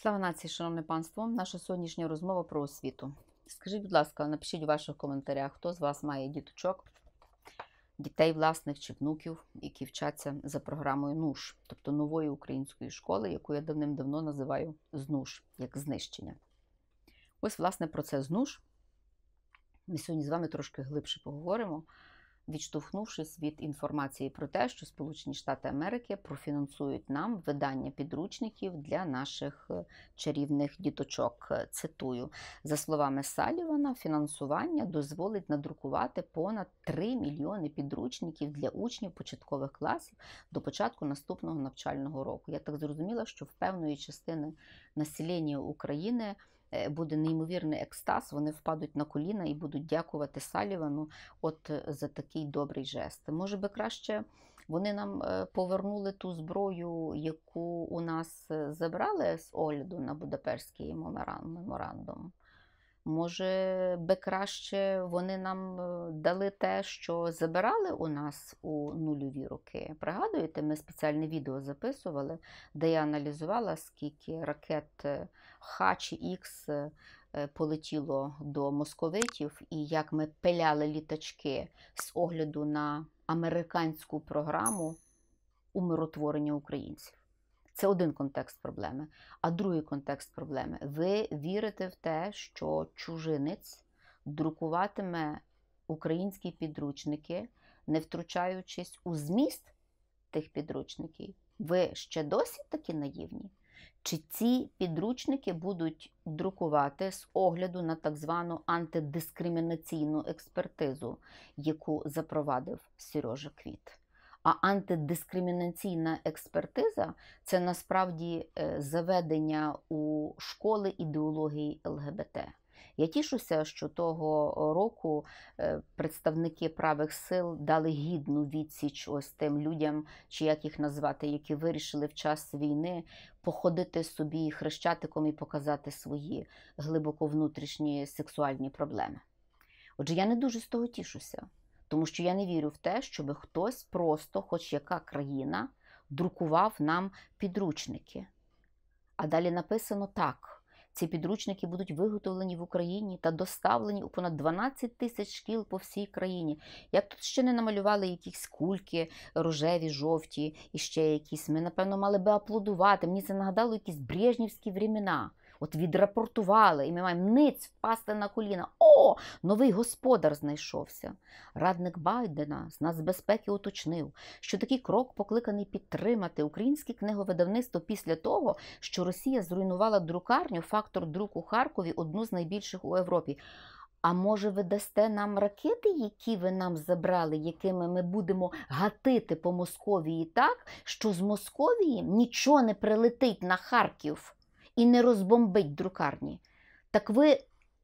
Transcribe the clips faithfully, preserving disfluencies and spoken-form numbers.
Слава нації, шановне панство! Наша сьогоднішня розмова про освіту. Скажіть, будь ласка, напишіть у ваших коментарях, хто з вас має діточок, дітей власних чи внуків, які вчаться за програмою НУШ, тобто нової української школи, яку я давним-давно називаю ЗНУШ, як знищення. Ось, власне, про це ЗНУШ ми сьогодні з вами трошки глибше поговоримо, відштовхнувшись від інформації про те, що Сполучені Штати Америки профінансують нам видання підручників для наших чарівних діточок. Цитую, за словами Салівана, фінансування дозволить надрукувати понад три мільйони підручників для учнів початкових класів до початку наступного навчального року. Я так зрозуміла, що в певної частини населення України буде неймовірний екстаз, вони впадуть на коліна і будуть дякувати Салівану от за такий добрий жест. Може би краще вони нам повернули ту зброю, яку у нас забрали з огляду на Будапештський меморандум? Може би краще вони нам дали те, що забирали у нас у нульові роки? Пригадуєте, ми спеціальне відео записували, де я аналізувала, скільки ракет Х чи Х полетіло до московитів, і як ми пиляли літачки з огляду на американську програму умиротворення українців. Це один контекст проблеми. А другий контекст проблеми. Ви вірите в те, що чужинець друкуватиме українські підручники, не втручаючись у зміст тих підручників? Ви ще досі такі наївні? Чи ці підручники будуть друкувати з огляду на так звану антидискримінаційну експертизу, яку запровадив Сережа Квіт? А антидискримінаційна експертиза – це насправді заведення у школи ідеології Л Ге Бе Те. Я тішуся, що того року представники правих сил дали гідну відсіч ось тим людям, чи як їх назвати, які вирішили в час війни походити собі хрещатиком і показати свої глибоко внутрішні сексуальні проблеми. Отже, я не дуже з того тішуся. Тому що я не вірю в те, щоб хтось просто, хоч яка країна, друкував нам підручники. А далі написано так. Ці підручники будуть виготовлені в Україні та доставлені у понад дванадцять тисяч шкіл по всій країні. Як тут ще не намалювали якісь кульки рожеві, жовті і ще якісь, ми, напевно, мали би аплодувати. Мені це нагадало якісь брежнівські времена. От відрапортували, і ми маємо ниць впасти на коліна. О, новий господар знайшовся. Радник Байдена з нацбезпеки уточнив, що такий крок покликаний підтримати українське книговидавництво після того, що Росія зруйнувала друкарню «Фактор друк» у Харкові, одну з найбільших у Європі. А може ви дасте нам ракети, які ви нам забрали, якими ми будемо гатити по Московії так, що з Московії нічого не прилетить на Харків і не розбомбить друкарні? Так ви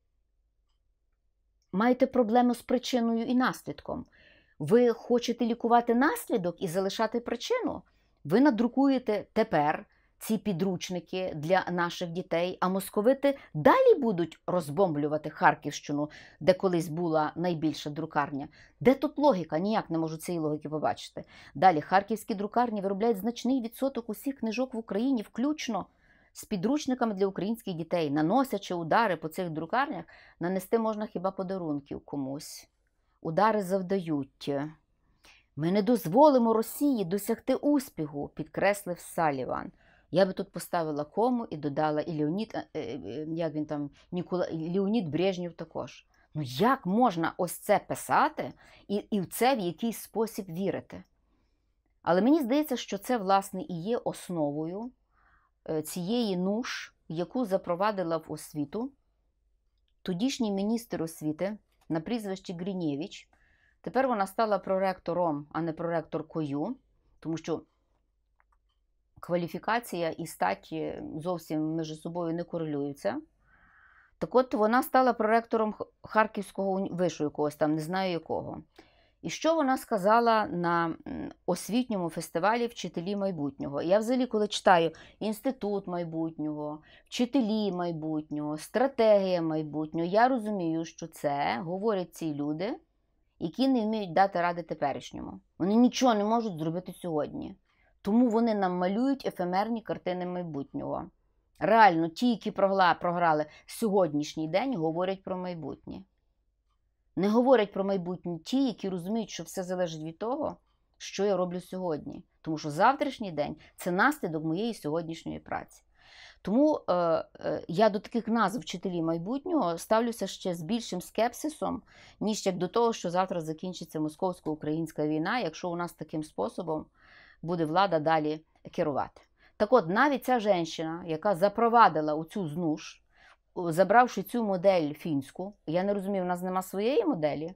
маєте проблему з причиною і наслідком. Ви хочете лікувати наслідок і залишати причину? Ви надрукуєте тепер ці підручники для наших дітей, а московити далі будуть розбомблювати Харківщину, де колись була найбільша друкарня. Де тут логіка? Ніяк не можу цієї логіки побачити. Далі, харківські друкарні виробляють значний відсоток усіх книжок в Україні, включно з підручниками для українських дітей. Наносячи удари по цих друкарнях, нанести можна хіба подарунків комусь. Удари завдають. Ми не дозволимо Росії досягти успіху, підкреслив Саліван. Я би тут поставила кому і додала і Леонід, як він там, Нікола, Леонід Брежнєв також. Ну як можна ось це писати і, і в це в якийсь спосіб вірити? Але мені здається, що це, власне, і є основою цієї НУШ, яку запровадила в освіту тодішній міністр освіти на прізвище Гриневич. Тепер вона стала проректором, а не проректоркою, тому що кваліфікація і стать зовсім між собою не корелюються. Так от вона стала проректором Харківського вишу якогось там, не знаю якого. І що вона сказала на освітньому фестивалі «Вчителі майбутнього»? Я взагалі, коли читаю «Інститут майбутнього», «Вчителі майбутнього», «Стратегія майбутнього», я розумію, що це говорять ці люди, які не вміють дати ради теперішньому. Вони нічого не можуть зробити сьогодні. Тому вони нам малюють ефемерні картини майбутнього. Реально, ті, які програли сьогоднішній день, говорять про майбутнє. Не говорять про майбутнє ті, які розуміють, що все залежить від того, що я роблю сьогодні. Тому що завтрашній день – це наслідок моєї сьогоднішньої праці. Тому е, е, я до таких назв вчителів майбутнього ставлюся ще з більшим скепсисом, ніж як до того, що завтра закінчиться московсько-українська війна, якщо у нас таким способом буде влада далі керувати. Так от, навіть ця жінка, яка запровадила оцю знуш, забравши цю модель фінську, я не розумію, в нас нема своєї моделі,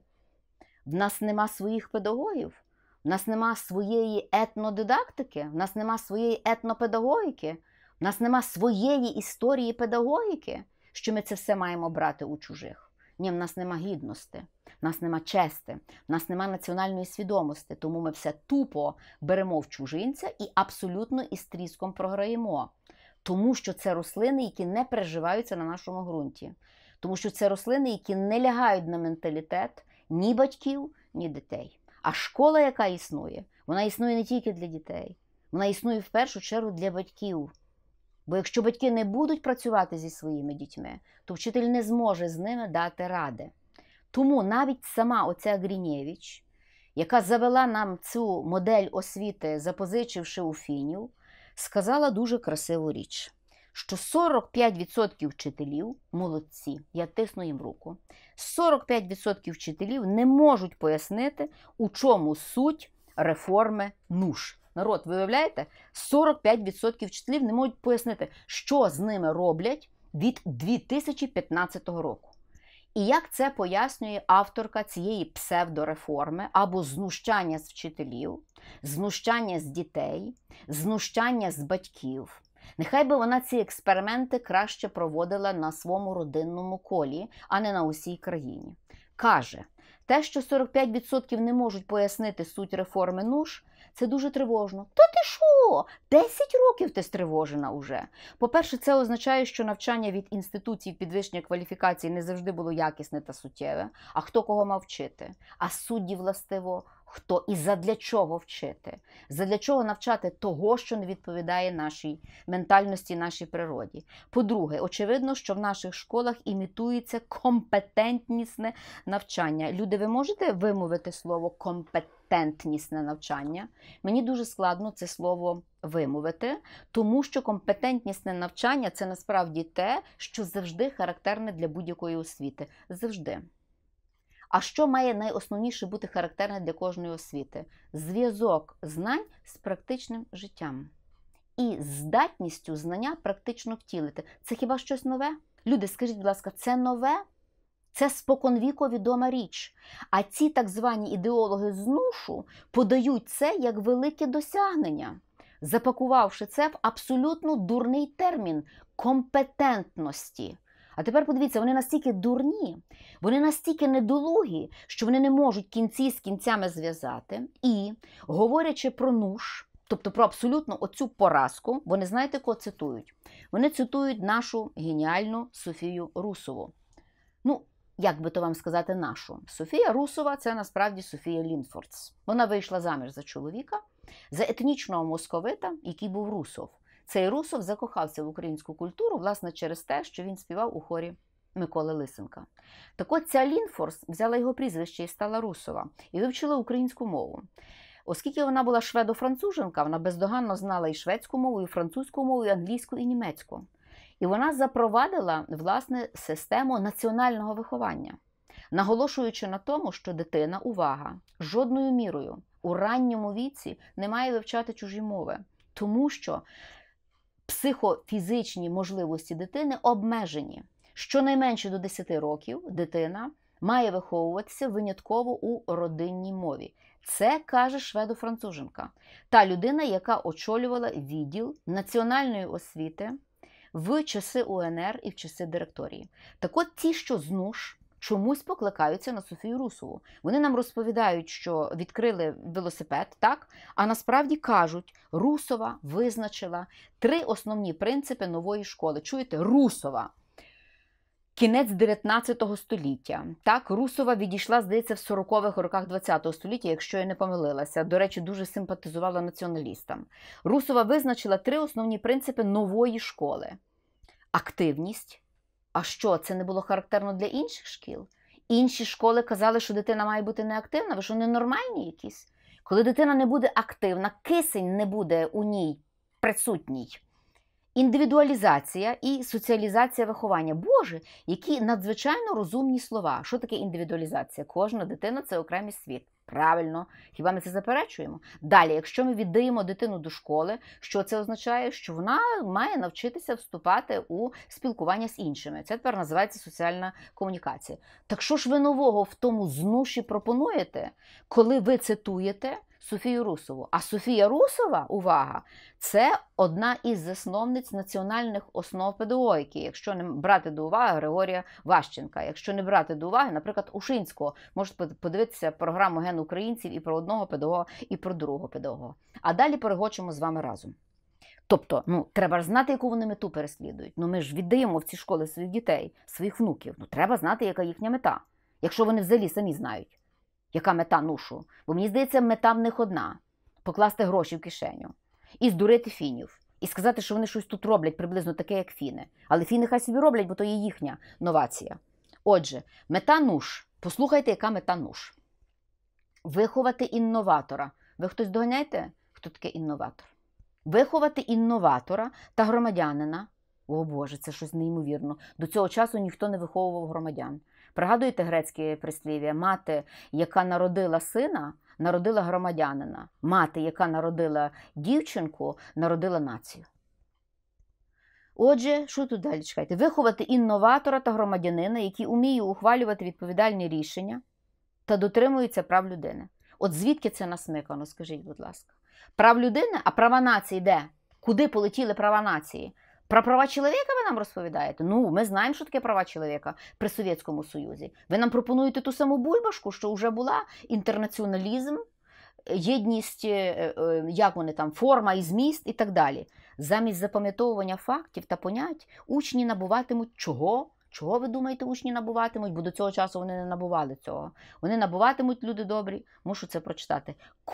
в нас нема своїх педагогів, в нас нема своєї етнодидактики, в нас нема своєї етнопедагогіки, в нас нема своєї історії педагогіки, що ми це все маємо брати у чужих. Ні, в нас нема гідності, в нас нема чести, в нас нема національної свідомості, тому ми все тупо беремо в чужинця і абсолютно із тріском програємо. Тому що це рослини, які не переживаються на нашому ґрунті. Тому що це рослини, які не лягають на менталітет ні батьків, ні дітей. А школа, яка існує, вона існує не тільки для дітей. Вона існує в першу чергу для батьків. Бо якщо батьки не будуть працювати зі своїми дітьми, то вчитель не зможе з ними дати ради. Тому навіть сама оця Гринєвич, яка завела нам цю модель освіти, запозичивши у фінів, сказала дуже красиву річ, що сорок п'ять відсотків вчителів, молодці, я тисну їм руку, сорок п'ять відсотків вчителів не можуть пояснити, у чому суть реформи НУШ. Народ, ви уявляєте? сорок п'ять відсотків вчителів не можуть пояснити, що з ними роблять від дві тисячі п'ятнадцятого року. І як це пояснює авторка цієї псевдореформи або знущання з вчителів, знущання з дітей, знущання з батьків. Нехай би вона ці експерименти краще проводила на своєму родинному колі, а не на усій країні. Каже, те, що сорок п'ять відсотків не можуть пояснити суть реформи НУШ, це дуже тривожно. Та ти що? десять років ти стривожена уже. По-перше, це означає, що навчання від інституцій підвищення кваліфікації не завжди було якісне та суттєве. А хто кого мав вчити? А судді властиво хто і задля чого вчити? Задля чого навчати того, що не відповідає нашій ментальності, нашій природі? По-друге, очевидно, що в наших школах імітується компетентнісне навчання. Люди, ви можете вимовити слово компетентнісне навчання? Мені дуже складно це слово вимовити, тому що компетентнісне навчання – це насправді те, що завжди характерне для будь-якої освіти. Завжди. А що має найосновніше бути характерне для кожної освіти? Зв'язок знань з практичним життям. І здатністю знання практично втілити. Це хіба щось нове? Люди, скажіть, будь ласка, це нове? Це споконвіку відома річ. А ці так звані ідеологи знушу подають це як велике досягнення, запакувавши це в абсолютно дурний термін – компетентності. А тепер подивіться, вони настільки дурні, вони настільки недолугі, що вони не можуть кінці з кінцями зв'язати. І, говорячи про НУШ, тобто про абсолютно оцю поразку, вони знаєте, кого цитують? Вони цитують нашу геніальну Софію Русову. Ну, як би то вам сказати нашу? Софія Русова – це насправді Софія Лінфордс. Вона вийшла заміж за чоловіка, за етнічного московита, який був русов. Цей Русов закохався в українську культуру, власне, через те, що він співав у хорі Миколи Лисенка. Так от ця Лінфордс взяла його прізвище і стала Русова, і вивчила українську мову. Оскільки вона була шведо-француженка, вона бездоганно знала і шведську мову, і французьку мову, і англійську, і німецьку. І вона запровадила, власне, систему національного виховання, наголошуючи на тому, що дитина, увага, жодною мірою у ранньому віці не має вивчати чужі мови, тому що психофізичні можливості дитини обмежені. Щонайменше до десяти років дитина має виховуватися винятково у родинній мові. Це каже шведо-француженка. Та людина, яка очолювала відділ національної освіти в часи УНР і в часи директорії. Так от ті, що з НУШ, чомусь покликаються на Софію Русову. Вони нам розповідають, що відкрили велосипед, так? А насправді кажуть, Русова визначила три основні принципи нової школи. Чуєте? Русова. Кінець дев'ятнадцятого століття. Так, Русова відійшла, здається, в сорокових роках ХХ століття, якщо я не помилилася. До речі, дуже симпатизувала націоналістам. Русова визначила три основні принципи нової школи. активність. А що, це не було характерно для інших шкіл? Інші школи казали, що дитина має бути неактивна. Ви що, ненормальні якісь? Коли дитина не буде активна, кисень не буде у ній присутній. Індивідуалізація і соціалізація виховання. Боже, які надзвичайно розумні слова. Що таке індивідуалізація? Кожна дитина – це окремий світ. Правильно. Хіба ми це заперечуємо? Далі, якщо ми віддаємо дитину до школи, що це означає? Що вона має навчитися вступати у спілкування з іншими. Це тепер називається соціальна комунікація. Так що ж ви нового в тому знуші пропонуєте, коли ви цитуєте Софію Русову? А Софія Русова, увага, це одна із засновниць національних основ педагогіки, якщо не брати до уваги Григорія Ващенка, якщо не брати до уваги, наприклад, Ушинського. Можете подивитися програму «Ген українців» і про одного педагога, і про другого педагога. А далі перегочимо з вами разом. Тобто, ну, треба знати, яку вони мету переслідують. Ну, ми ж віддаємо в ці школи своїх дітей, своїх внуків. Ну, треба знати, яка їхня мета. Якщо вони взагалі самі знають, яка мета нушу. Бо мені здається, мета в них одна – покласти гроші в кишеню. І здурити фінів. І сказати, що вони щось тут роблять приблизно таке, як фіни. Але фіни хай собі роблять, бо то є їхня новація. Отже, мета нуш. Послухайте, яка мета нуш. Виховати інноватора. Ви хтось доганяєте, хто таке інноватор? Виховати інноватора та громадянина. О Боже, це щось неймовірно. До цього часу ніхто не виховував громадян. Пригадуєте грецьке прислів'я? Мати, яка народила сина, народила громадянина. Мати, яка народила дівчинку, народила націю. Отже, що тут далі чекайте? Виховати інноватора та громадянина, який уміє ухвалювати відповідальні рішення та дотримується прав людини. От звідки це насмикано, скажіть, будь ласка. Прав людини, а права нації де? Куди полетіли права нації? Про права чоловіка ви нам розповідаєте? Ну, ми знаємо, що таке права чоловіка при Совєтському Союзі. Ви нам пропонуєте ту саму бульбашку, що вже була, інтернаціоналізм, єдність, як вони там, форма і зміст і так далі. Замість запам'ятовування фактів та понять учні набуватимуть чого? Чого, ви думаєте, учні набуватимуть? Бо до цього часу вони не набували цього. Вони набуватимуть, люди добрі, мушу це прочитати,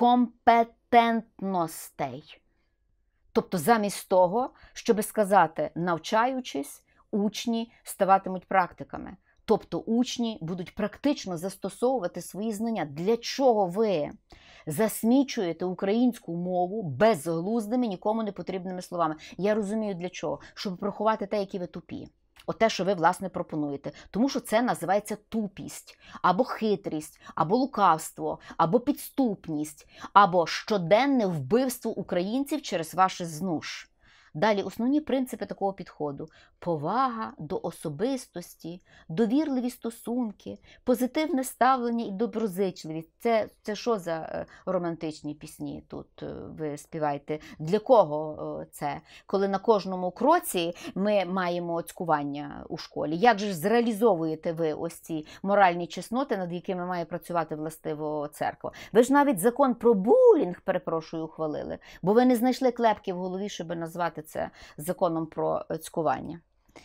компетентностей. Тобто замість того, щоб сказати, навчаючись, учні ставатимуть практиками. Тобто учні будуть практично застосовувати свої знання. Для чого ви засмічуєте українську мову безглуздими, нікому не потрібними словами? Я розумію для чого. Щоб приховати те, які ви тупі. Оте, що ви, власне, пропонуєте. Тому що це називається тупість, або хитрість, або лукавство, або підступність, або щоденне вбивство українців через ваші знуш. Далі основні принципи такого підходу – повага до особистості, довірливі стосунки, позитивне ставлення і доброзичливість. Це, це що за романтичні пісні тут ви співаєте? Для кого це? Коли на кожному кроці ми маємо цькування у школі. Як же ж зреалізовуєте ви ось ці моральні чесноти, над якими має працювати властиво церква? Ви ж навіть закон про булінг, перепрошую, ухвалили, бо ви не знайшли клепки в голові, щоб назвати це законом про цькування.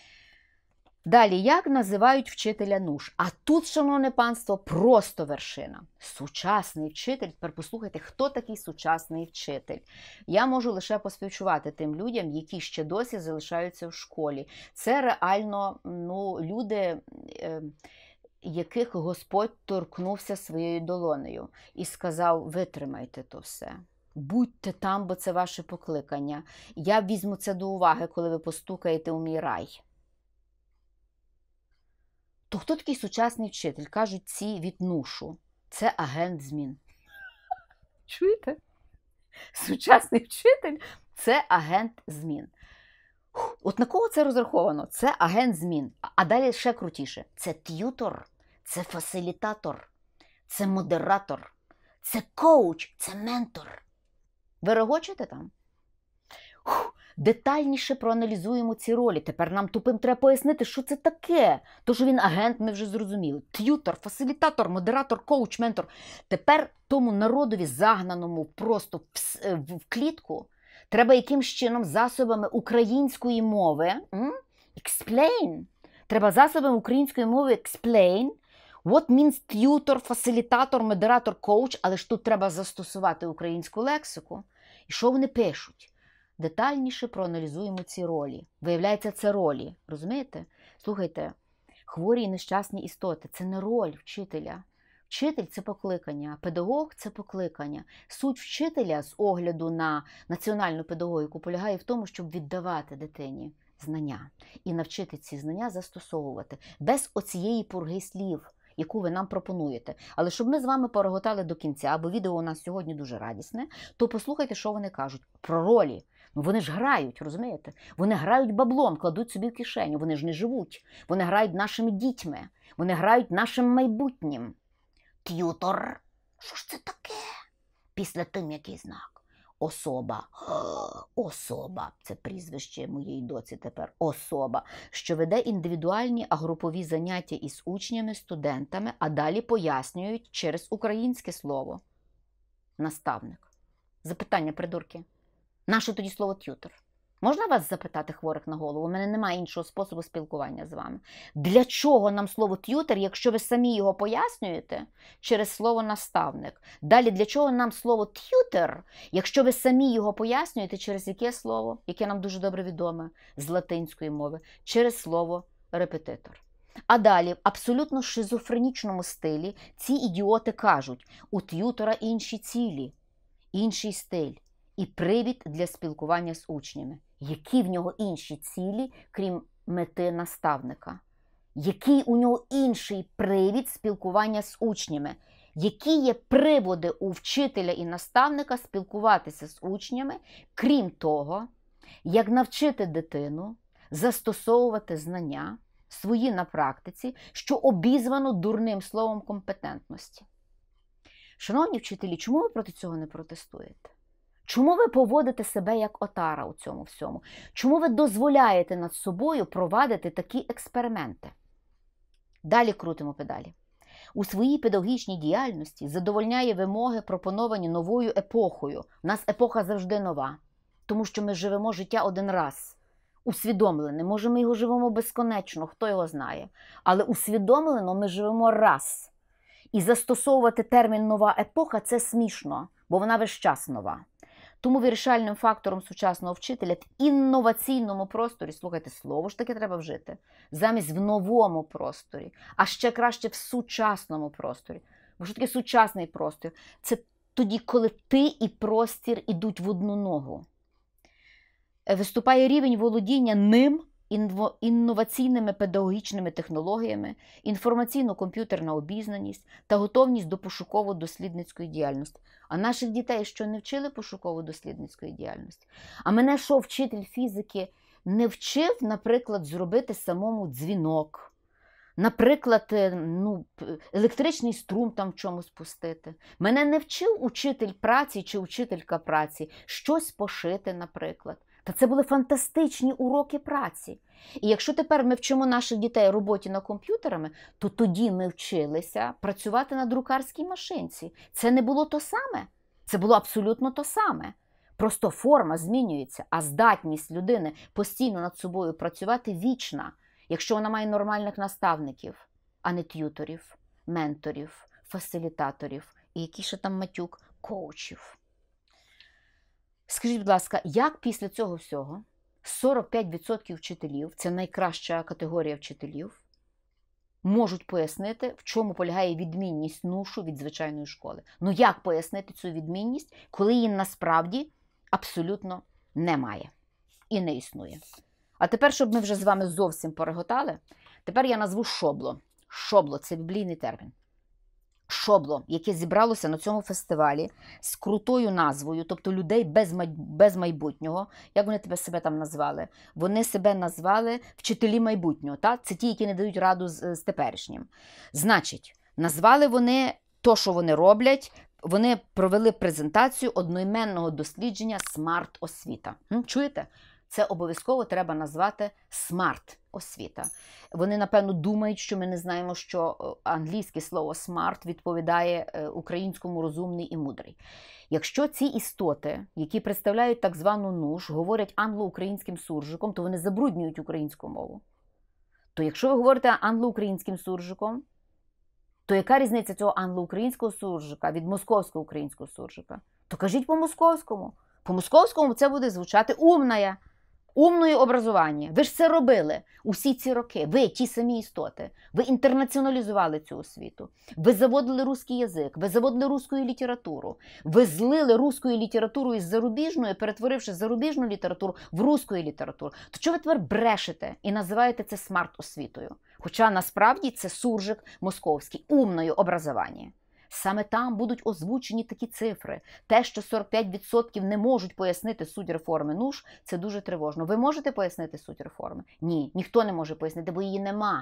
Далі, як називають вчителя нуш? А тут, шановне панство, просто вершина. Сучасний вчитель. Тепер послухайте, хто такий сучасний вчитель. Я можу лише поспівчувати тим людям, які ще досі залишаються в школі. Це реально, ну, люди, е, яких Господь торкнувся своєю долонею і сказав, витримайте то все. Будьте там, бо це ваше покликання. Я візьму це до уваги, коли ви постукаєте у мій рай. То хто такий сучасний вчитель? Кажуть ці від нушу. Це агент змін. Чуєте? Сучасний вчитель – це агент змін. От на кого це розраховано? Це агент змін. А далі ще крутіше. Це т'ютор, це фасилітатор, це модератор, це коуч, це ментор. Ви регочете там? Фух, детальніше проаналізуємо ці ролі. Тепер нам тупим треба пояснити, що це таке. То, що він агент, ми вже зрозуміли. Т'ютор, фасилітатор, модератор, коуч, ментор. Тепер тому народові загнаному просто в, в клітку треба якимсь чином засобами української мови м? explain. Треба засобами української мови explain what means tutor, фасилітатор, модератор, коуч, але ж тут треба застосувати українську лексику. І що вони пишуть? детальніше проаналізуємо ці ролі. Виявляється, це ролі. Розумієте? Слухайте, хворі і нещасні істоти – це не роль вчителя. Вчитель – це покликання, педагог – це покликання. Суть вчителя з огляду на національну педагогіку полягає в тому, щоб віддавати дитині знання і навчити ці знання застосовувати без оцієї пурги слів, яку ви нам пропонуєте. Але щоб ми з вами пореготали до кінця, бо відео у нас сьогодні дуже радісне, то послухайте, що вони кажуть про ролі. Ну вони ж грають, розумієте? Вони грають баблом, кладуть собі в кишеню, вони ж не живуть. Вони грають нашими дітьми, вони грають нашим майбутнім. Т'ютор. Що ж це таке? Після тим, який знак? Особа. Особа. Це прізвище моєї доці тепер. Особа. Що веде індивідуальні, а групові заняття із учнями, студентами, а далі пояснюють через українське слово. Наставник. Запитання, придурки. Нащо тоді слово т'ютор? Можна вас запитати, хворих на голову? У мене немає іншого способу спілкування з вами. Для чого нам слово т'ютор, якщо ви самі його пояснюєте через слово наставник? Далі, для чого нам слово т'ютор, якщо ви самі його пояснюєте через яке слово, яке нам дуже добре відоме з латинської мови, через слово репетитор? А далі, в абсолютно шизофренічному стилі, ці ідіоти кажуть, у т'ютора інші цілі, інший стиль і привід для спілкування з учнями. Які в нього інші цілі, крім мети наставника? Який у нього інший привід спілкування з учнями? Які є приводи у вчителя і наставника спілкуватися з учнями, крім того, як навчити дитину застосовувати знання свої на практиці, що обізвано дурним словом компетентності? Шановні вчителі, чому ви проти цього не протестуєте? Чому ви поводите себе як отара у цьому всьому? Чому ви дозволяєте над собою провадити такі експерименти? Далі крутимо педалі. У своїй педагогічній діяльності задовольняє вимоги, пропоновані новою епохою. У нас епоха завжди нова, тому що ми живемо життя один раз. Усвідомлене. Може, ми його живемо безконечно, хто його знає. Але усвідомлено ми живемо раз. І застосовувати термін «нова епоха» – це смішно, бо вона весь час нова. Тому вирішальним фактором сучасного вчителя в інноваційному просторі, слухайте, слово ж таки треба вжити, замість в новому просторі, а ще краще в сучасному просторі. Бо що таке сучасний простір? Це тоді, коли ти і простір ідуть в одну ногу. Виступає рівень володіння ним, інноваційними педагогічними технологіями, інформаційно-комп'ютерна обізнаність та готовність до пошуково-дослідницької діяльності. А наших дітей що, не вчили пошуково-дослідницької діяльності? А мене що, вчитель фізики не вчив, наприклад, зробити самому дзвінок? Наприклад, ну, електричний струм там в чомусь пустити? Мене не вчив учитель праці чи учителька праці щось пошити, наприклад? Та це були фантастичні уроки праці. І якщо тепер ми вчимо наших дітей роботі над комп'ютерами, то тоді ми вчилися працювати на друкарській машинці. Це не було то саме. Це було абсолютно то саме. Просто форма змінюється, а здатність людини постійно над собою працювати вічна, якщо вона має нормальних наставників, а не т'юторів, менторів, фасилітаторів і які ще там матюк, коучів. Скажіть, будь ласка, як після цього всього сорок п'ять відсотків вчителів, це найкраща категорія вчителів, можуть пояснити, в чому полягає відмінність нушу від звичайної школи? Ну як пояснити цю відмінність, коли її насправді абсолютно немає і не існує? А тепер, щоб ми вже з вами зовсім пореготали, тепер я назву шобло. Шобло – це біблійний термін. Шобло, яке зібралося на цьому фестивалі з крутою назвою, тобто людей без, май... без майбутнього. Як вони тебе себе там назвали? Вони себе назвали вчителі майбутнього. Так? Це ті, які не дають раду з, з теперішнім. Значить, назвали вони то, що вони роблять, вони провели презентацію одноіменного дослідження «Смарт-освіта». Чуєте? Це обов'язково треба назвати смарт-освіта. Вони, напевно, думають, що ми не знаємо, що англійське слово smart відповідає українському розумний і мудрий. Якщо ці істоти, які представляють так звану нуш, говорять англо-українським суржиком, то вони забруднюють українську мову. То якщо ви говорите англо-українським суржиком, то яка різниця цього англо-українського суржика від московсько-українського суржика? То кажіть по-московському. По-московському це буде звучати умная. Умної образування. Ви ж це робили усі ці роки. Ви, ті самі істоти. Ви інтернаціоналізували цю освіту. Ви заводили русський язик, ви заводили русську літературу. Ви злили русську літературу із зарубіжною, перетворивши зарубіжну літературу в русську літературу. То чого ви тепер брешете і називаєте це смарт-освітою? Хоча насправді це суржик московський, умної образування. Саме там будуть озвучені такі цифри. Те, що сорок п'ять відсотків не можуть пояснити суть реформи НУШ, це дуже тривожно. Ви можете пояснити суть реформи? Ні, ніхто не може пояснити, бо її нема.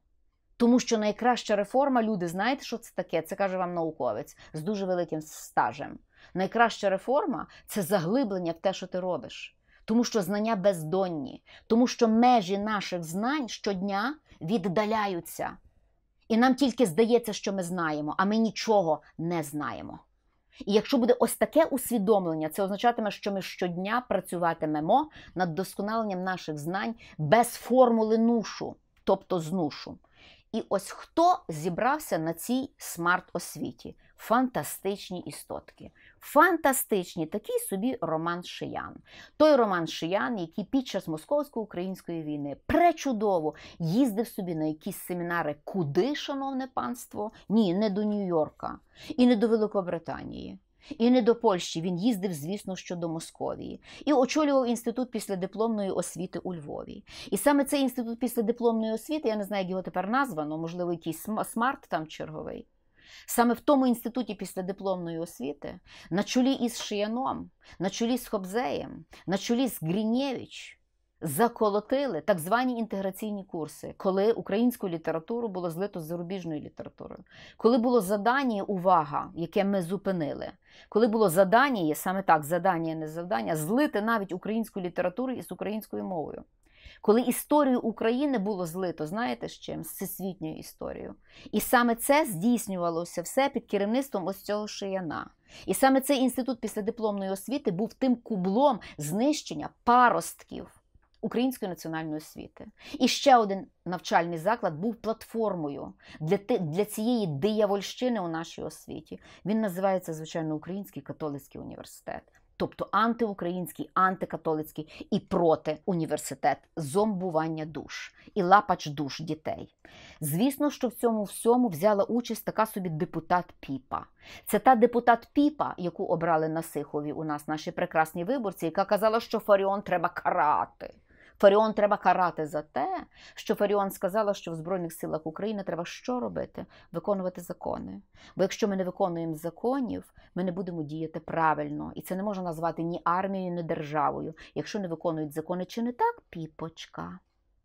Тому що найкраща реформа, люди, знаєте, що це таке? Це каже вам науковець з дуже великим стажем. Найкраща реформа – це заглиблення в те, що ти робиш. Тому що знання бездонні. Тому що межі наших знань щодня віддаляються. І нам тільки здається, що ми знаємо, а ми нічого не знаємо. І якщо буде ось таке усвідомлення, це означатиме, що ми щодня працюватимемо над вдосконаленням наших знань без формули НУШу, тобто з НУШу. І ось хто зібрався на цій смарт-освіті? Фантастичні істотки. Фантастичні, такий собі Роман Шиян. Той Роман Шиян, який під час московсько-української війни пречудово їздив собі на якісь семінари. Куди, шановне панство? Ні, не до Нью-Йорка, і не до Великобританії, і не до Польщі. Він їздив, звісно, що до Московії. І очолював інститут післядипломної освіти у Львові. І саме цей інститут післядипломної освіти, я не знаю, як його тепер названо, можливо, якийсь смарт там черговий. Саме в тому інституті післядипломної освіти, на чолі із Шияном, на чолі з Хобзеєм, на чолі з Гринєвич, заколотили так звані інтеграційні курси, коли українську літературу було злито з зарубіжною літературою, коли було задання, увага, яке ми зупинили, коли було задання, саме так, задання, не завдання, злити навіть українську літературу із українською мовою. Коли історію України було злито, знаєте з чим? З всесвітньою історією. І саме це здійснювалося все під керівництвом ось цього Шияна. І саме цей інститут післядипломної освіти був тим кублом знищення паростків української національної освіти. І ще один навчальний заклад був платформою для, для цієї диявольщини у нашій освіті. Він називається, звичайно, Український католицький університет. Тобто антиукраїнський, антикатолицький і проти університет зомбування душ і лапач душ дітей. Звісно, що в цьому всьому взяла участь така собі депутат Піпа. Це та депутат Піпа, яку обрали на Сихові у нас наші прекрасні виборці, яка казала, що Фаріон треба карати. Фаріон треба карати за те, що Фаріон сказала, що в Збройних силах України треба що робити? Виконувати закони. Бо якщо ми не виконуємо законів, ми не будемо діяти правильно. І це не можна назвати ні армією, ні державою, якщо не виконують закони. Чи не так, Піпочка?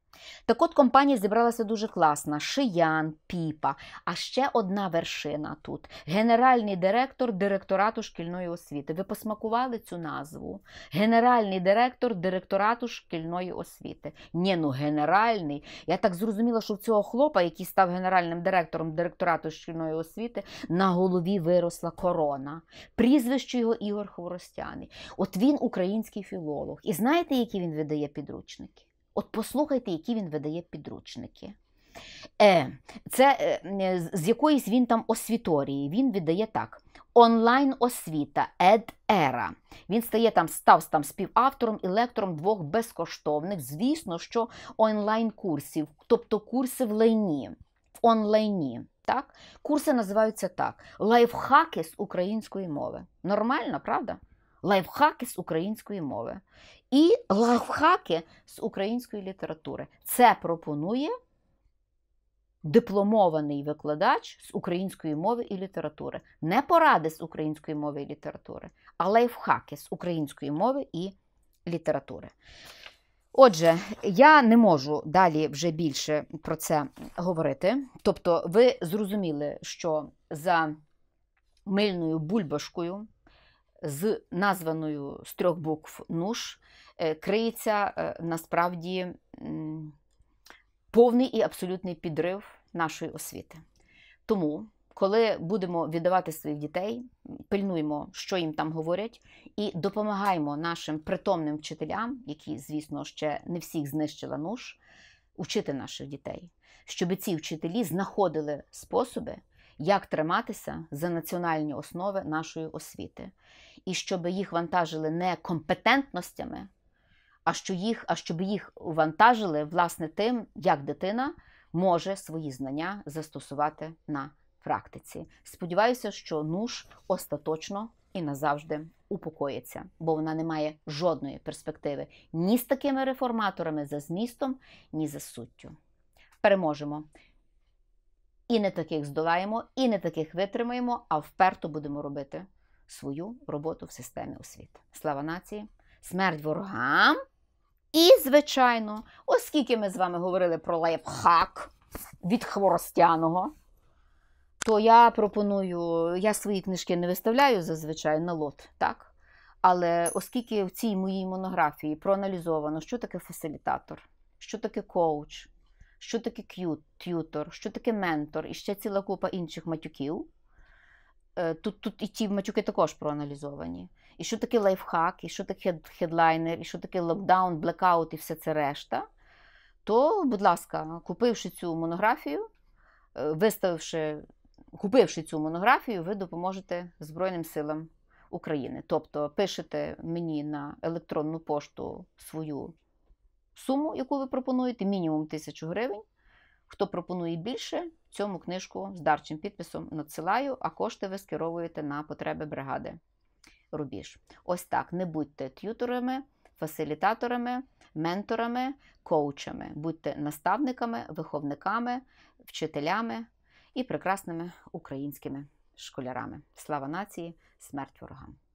Так от компанія зібралася дуже класна. Шиян, Піпа. А ще одна вершина тут. Генеральний директор директорату шкільної освіти. Ви посмакували цю назву? Генеральний директор директорату шкільної освіти. Ні, ну генеральний. Я так зрозуміла, що в цього хлопа, який став генеральним директором директорату шкільної освіти, на голові виросла корона. Прізвище його Ігор Хворостяний. От він український філолог. І знаєте, які він видає підручники? От послухайте, які він видає підручники. Е, це е, з якоїсь він там освіторії. Він видає так. Онлайн-освіта, ед-ера. Він стає там, став там співавтором і лектором двох безкоштовних, звісно, що онлайн-курсів, тобто курси в лайні, в онлайні. Так? Курси називаються так. Лайфхаки з української мови. Нормально, правда? Лайфхаки з української мови. І лайфхаки з української літератури. Це пропонує дипломований викладач з української мови і літератури. Не поради з української мови і літератури, а лайфхаки з української мови і літератури. Отже, я не можу далі вже більше про це говорити. Тобто ви зрозуміли, що за мильною бульбашкою з названою з трьох букв НУШ криється насправді повний і абсолютний підрив нашої освіти. Тому, коли будемо віддавати своїх дітей, пильнуємо, що їм там говорять, і допомагаємо нашим притомним вчителям, які, звісно, ще не всіх знищила НУШ, учити наших дітей, щоб ці вчителі знаходили способи, як триматися за національні основи нашої освіти. І щоб їх вантажили не компетентностями, а, що їх, а щоб їх вантажили, власне, тим, як дитина може свої знання застосувати на практиці. Сподіваюся, що НУШ остаточно і назавжди упокоїться, бо вона не має жодної перспективи ні з такими реформаторами за змістом, ні за суттю. Переможемо. І не таких здолаємо, і не таких витримаємо, а вперто будемо робити свою роботу в системі освіти. Слава нації, смерть ворогам! І, звичайно, оскільки ми з вами говорили про лайфхак від Хворостяного, то я пропоную, я свої книжки не виставляю зазвичай на лот, так? Але оскільки в цій моїй монографії проаналізовано, що таке фасилітатор, що таке коуч, що таке т'ютор, що таке ментор і ще ціла купа інших матюків, тут, тут і ті матюки також проаналізовані. І що таке лайфхак, і що таке хедлайнер, і що таке локдаун, блекаут і все це решта, то, будь ласка, купивши цю монографію, виставивши, купивши цю монографію, ви допоможете Збройним силам України. Тобто пишете мені на електронну пошту свою суму, яку ви пропонуєте, мінімум тисячу гривень. Хто пропонує більше, цьому книжку з дарчим підписом надсилаю, а кошти ви скеровуєте на потреби бригади Рубіж. Ось так, не будьте т'юторами, фасилітаторами, менторами, коучами. Будьте наставниками, виховниками, вчителями і прекрасними українськими школярами. Слава нації, смерть ворогам!